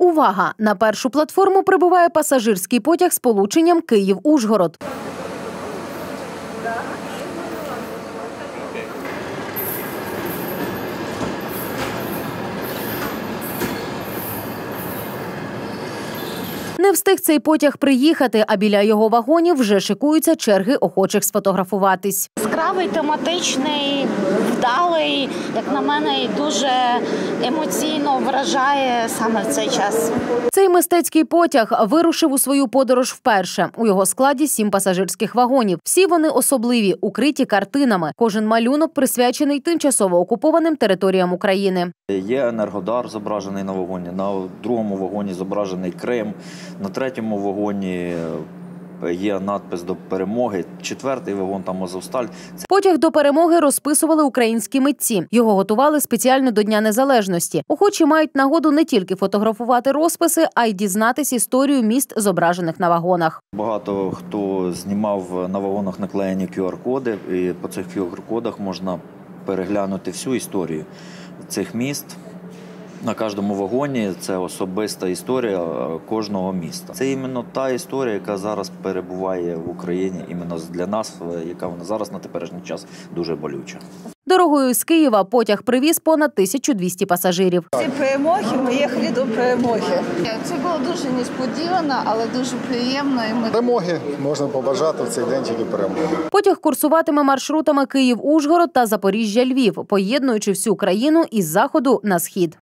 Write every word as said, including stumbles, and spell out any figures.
Увага! На першу платформу прибуває пасажирський потяг з полученням Київ-Ужгород. Не встиг цей потяг приїхати, а біля його вагонів вже шикуються черги охочих сфотографуватись. Яскравий, тематичний, вдалий, як на мене, і дуже емоційно вражає саме в цей час. Цей мистецький потяг вирушив у свою подорож вперше. У його складі сім пасажирських вагонів. Всі вони особливі, укриті картинами. Кожен малюнок присвячений тимчасово окупованим територіям України. Є Енергодар зображений на вагоні, на другому вагоні зображений Крим, на третьому вагоні є надпис «До перемоги», четвертий вагон там «Азовсталь». Потяг до перемоги розписували українські митці. Його готували спеціально до Дня Незалежності. Охочі мають нагоду не тільки фотографувати розписи, а й дізнатись історію міст, зображених на вагонах. Багато хто знімав на вагонах наклеєні ку ар коди, і по цих ку ар кодах можна переглянути всю історію цих міст. На кожному вагоні це особиста історія кожного міста. Це іменно та історія, яка зараз перебуває в Україні, іменно для нас, яка вона зараз на теперішній час дуже болюча. Дорогою з Києва потяг привіз понад тисячу двісті пасажирів. Ці перемоги, ми їхали до перемоги. Це було дуже несподівано, але дуже приємно. Перемоги можна побажати в цей день тільки перемоги. Потяг курсуватиме маршрутами Київ-Ужгород та Запоріжжя-Львів, поєднуючи всю країну із заходу на схід.